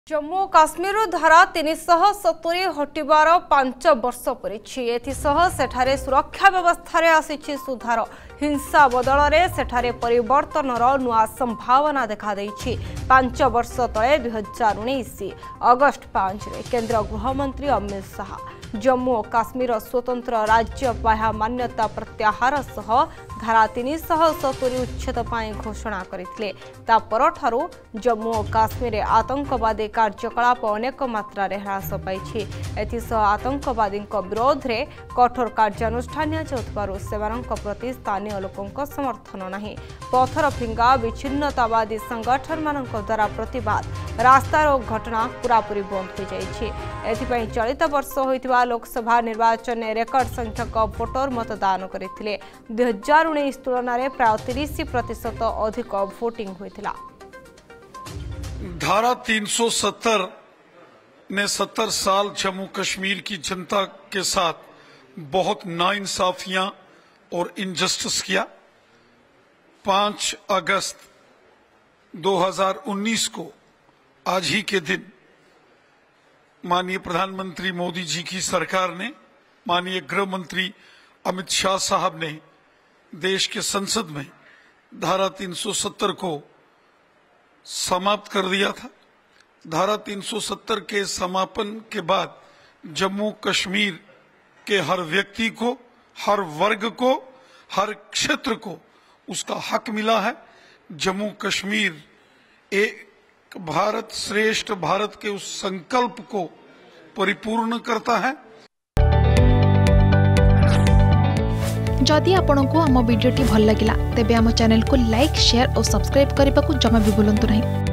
जम्मू और काश्मीर धारा 370 हटिबार 5 वर्ष परिछि। एथिसह सेठारे सुरक्षा व्यवस्था आसी सुधार। हिंसा बदल में सेठारे परिवर्तनर नुआ संभावना देखा देइछि। 5 वर्ष तले 2019 अगस्ट 5 रे केंद्र गृहमंत्री अमित शाह जम्मू और काश्मीर स्वतंत्र राज्य पाह्या मान्यता प्रत्याहार सह धारा 370 उच्छेद पाई घोषणा करथिले। ता परठारु जम्मू और काश्मीर आतंकवादी कार्यकलाप अनेक मात्रा ह्रास पाइछि। एथिसह आतंकवादी विरोध में कठोर कार्यानुष्ठान नियाजाउथिबारु सेमानक प्रति स्थानीय लोकंक समर्थन नाही। पथर फिंगा विच्छिन्नतावादी संगठन मानक द्वारा प्रतिवाद रास्ता रोक घटना पूरापूरी बंद हो जाइछि। एथिपई चलित वर्ष होइतिबा लोकसभा निर्वाचन में रेकर्ड संख्यक भोटर मतदान करथिले। 2019 तुलना में प्राय 30% अधिक वोटिंग होइतिला। धारा 370 ने 70 साल जम्मू कश्मीर की जनता के साथ बहुत नाइंसाफियां और इनजस्टिस किया। 5 अगस्त 2019 को आज ही के दिन माननीय प्रधानमंत्री मोदी जी की सरकार ने, माननीय गृह मंत्री अमित शाह साहब ने देश के संसद में धारा 370 को समाप्त कर दिया था। धारा 370 के समापन के बाद जम्मू कश्मीर के हर व्यक्ति को, हर वर्ग को, हर क्षेत्र को उसका हक मिला है। जम्मू कश्मीर एक भारत श्रेष्ठ भारत के उस संकल्प को परिपूर्ण करता है। जदि आपंक आम भिडी भल लगा तेब आम चैनल को लाइक, शेयर और सब्सक्राइब करने को जमा भी भूलु नहीं।